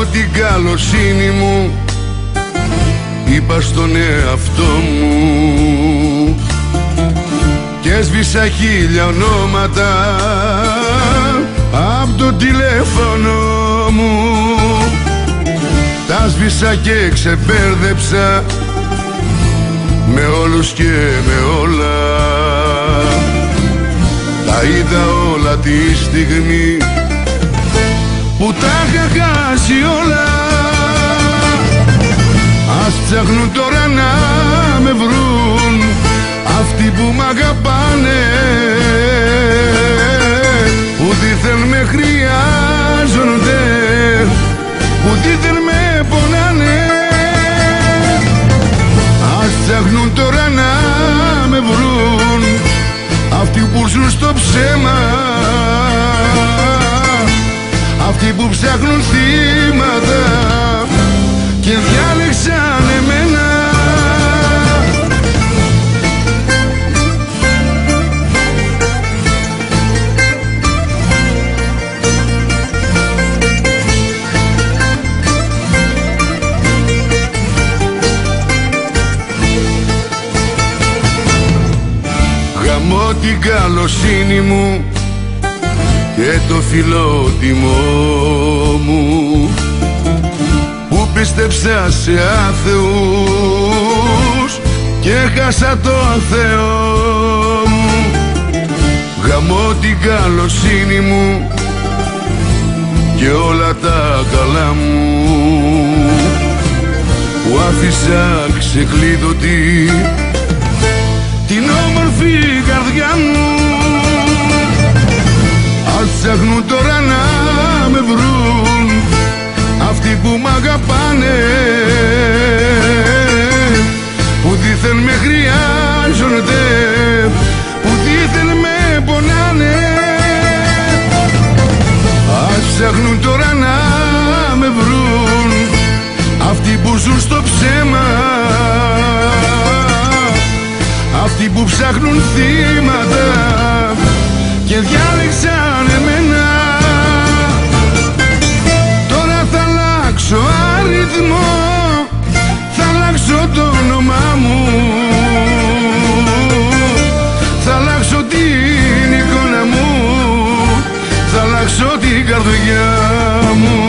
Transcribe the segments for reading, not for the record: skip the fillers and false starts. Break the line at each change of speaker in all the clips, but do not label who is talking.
την καλοσύνη μου, είπα στον εαυτό μου και έσβησα 1000 ονόματα απ' το τηλέφωνο μου. Τα σβήσα και ξεμπέρδεψα με όλους και με όλα. Τα είδα όλα τη στιγμή που τα είχα χάσει όλα. Ας ψάχνουν τώρα να με βρουν αυτοί που μ' αγαπάνε, που δίθεν με χρειάζονται, που δίθεν με πονάνε. Ας ψάχνουν τώρα να με βρουν αυτοί που ζουν στο ψέμα, αυτοί που ψάχνουν θύματα και διάλεξαν εμένα. Γαμώ την καλοσύνη μου και το φιλότιμό μου που πίστεψα σε άθεους και χάσα το Θεό μου. Γαμώ την καλοσύνη μου και όλα τα καλά μου που άφησα ξεκλείδωτη την όμορφη καρδιά μου. Ας ψάχνουν τώρα να με βρουν αυτοί που μ' αγαπάνε, που δίθεν με χρειάζονται, που δίθεν με πονάνε. Ας ψάχνουν τώρα να με βρουν αυτοί που ζουν στο ψέμα, αυτοί που ψάχνουν θύματα και διάλεξαν εμένα. Τώρα θα αλλάξω αριθμό, θα αλλάξω το όνομά μου, θα αλλάξω την εικόνα μου, θα αλλάξω την καρδιά μου.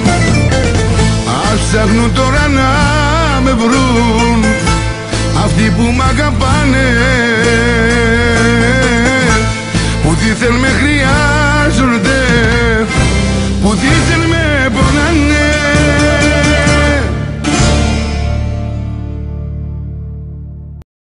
Ας ψάχνουν τώρα να με βρουν αυτοί που μ' αγαπάνε,